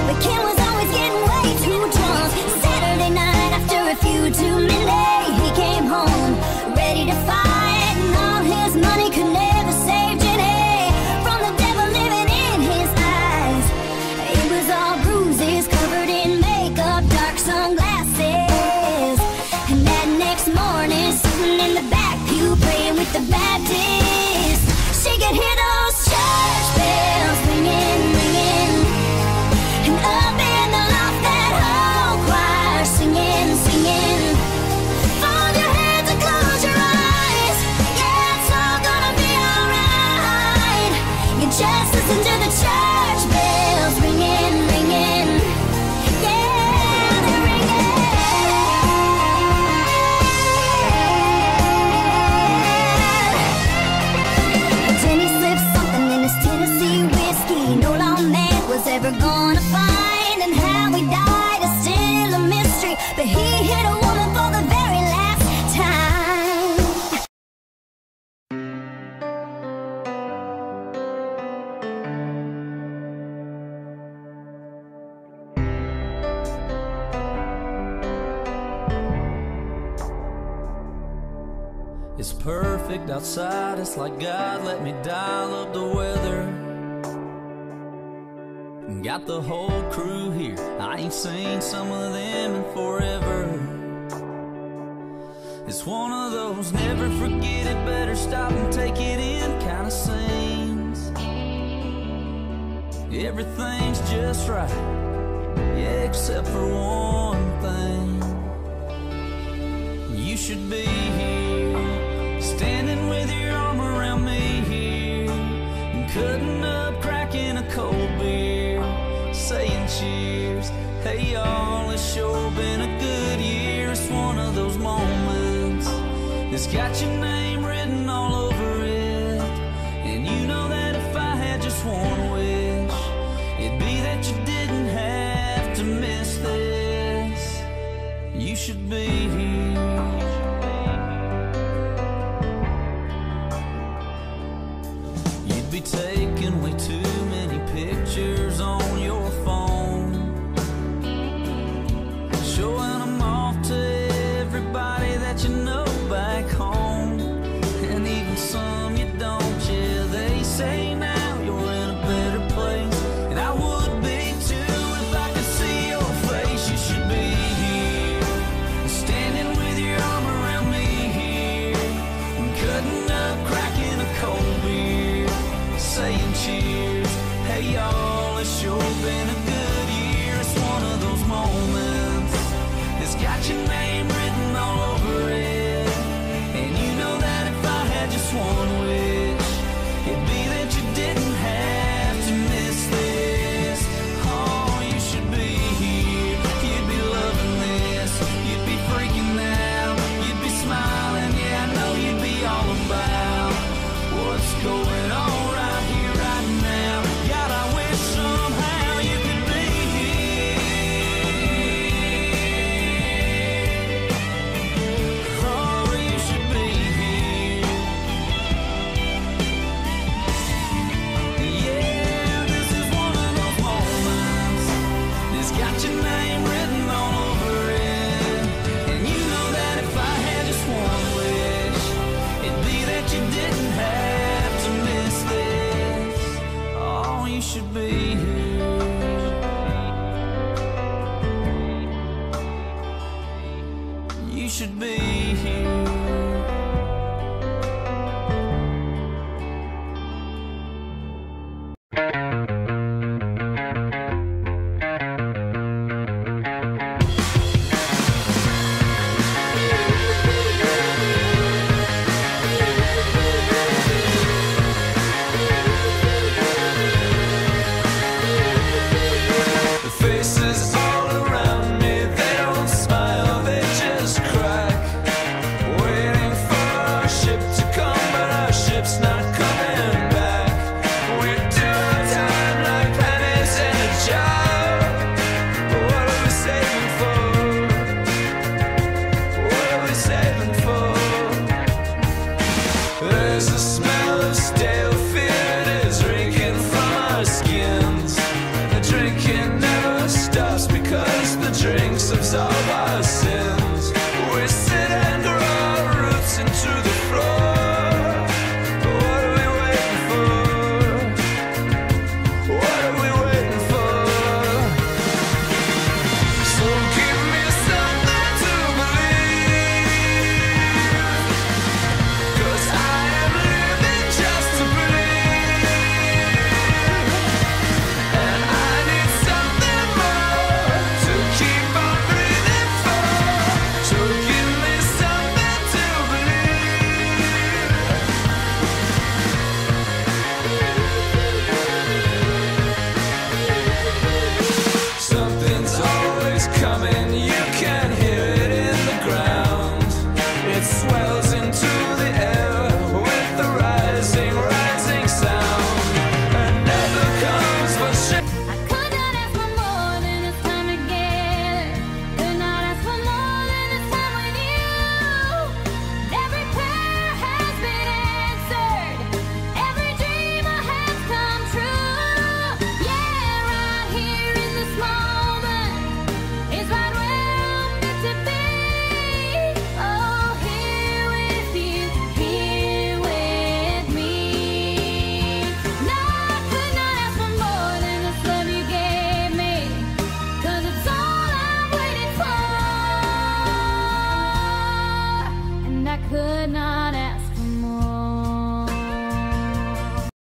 but Ken was always getting way too drunk. Saturday night after a few too many, he came home ready to fight, and all his money could never save Jenny from the devil living in his eyes. It was all bruises covered in makeup, dark sunglasses, and that next morning, sitting in the back pew praying with the Baptist, she could hear those church bells ringing, ringing, and up in the loft that whole choir singing, singing. Fold your hands and close your eyes, yeah, it's all gonna be alright. You just listen to the church bells ringing, ringing, yeah, they're ringing. Jenny slipped something in his Tennessee whiskey no lawman was ever gonna find, and how he died is still a mystery, but he hit a woman for the very last time. It's perfect outside, it's like God let me dial up the weather. Got the whole crew here, I ain't seen some of them in forever. It's one of those never forget it, better stop and take it in kind of scenes. Everything's just right, yeah, except for one thing. You should be here, standing with your arm around me here, and cutting up, cracking a cold beer, saying cheers. Hey y'all, it's sure been a good year. It's one of those moments that's got your name written all over it, and you know that if I had just one wish, it'd be that you didn't have to miss this. You should be here. You'd be taking way too many pictures on your phone, showing them off to everybody that you know back home, and even some you don't. Yeah, they say now you're in a better place, and I would be too if I could see your face. You should be here, standing with your arm around me here, and cutting up, cracking a cold beer, saying cheers. Hey y'all, it's sure been a good year. It's one of those moments that's got your name written all over it, and you know that if I had just one wish, it'd be that you didn't have to miss this. Oh, you should be here, you'd be loving this, you'd be freaking out, you'd be smiling, yeah, I know you'd be all about what's going on right here, right now. God, I wish somehow you could be here. Oh, you should be here. Yeah, this is one of those moments that's got your name written all over it, and you know that if I had just one wish, it'd be that you didn't have to miss this. Oh, you should be here. You should be here. The faces all around me, they don't smile, they just crack. of us.